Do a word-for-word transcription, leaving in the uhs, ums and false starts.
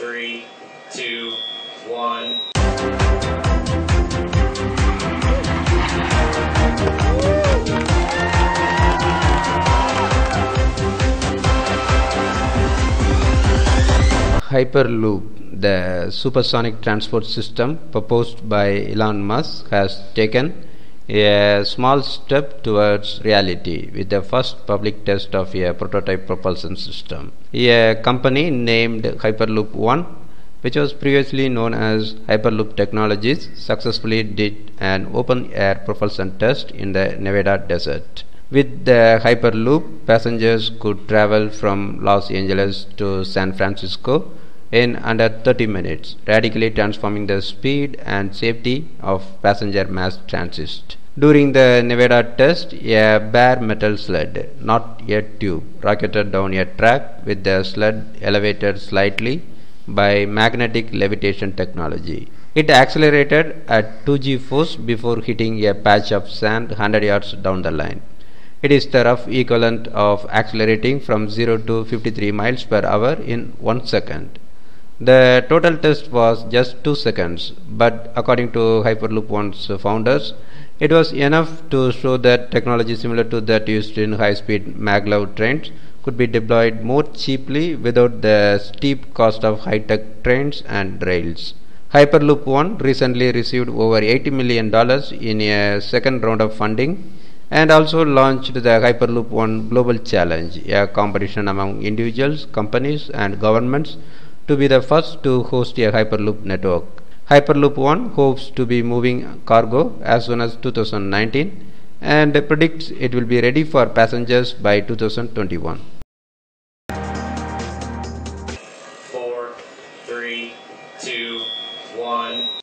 three, two, one. Hyperloop, the supersonic transport system proposed by Elon Musk, has taken a small step towards reality with the first public test of a prototype propulsion system. A company named Hyperloop One, which was previously known as Hyperloop Technologies, successfully did an open-air propulsion test in the Nevada desert. With the Hyperloop, passengers could travel from Los Angeles to San Francisco in under thirty minutes, radically transforming the speed and safety of passenger mass transit. During the Nevada test, a bare metal sled, not a tube, rocketed down a track with the sled elevated slightly by magnetic levitation technology. It accelerated at two G force before hitting a patch of sand one hundred yards down the line. It is the rough equivalent of accelerating from zero to fifty-three miles per hour in one second. The total test was just two seconds, but according to Hyperloop One's founders, it was enough to show that technology similar to that used in high-speed maglev trains could be deployed more cheaply without the steep cost of high-tech trains and rails. Hyperloop One recently received over eighty million dollars in a second round of funding and also launched the Hyperloop One Global Challenge, a competition among individuals, companies, and governments to be the first to host a Hyperloop network. Hyperloop One hopes to be moving cargo as soon as two thousand nineteen and predicts it will be ready for passengers by two thousand twenty-one. Four, three, two, one.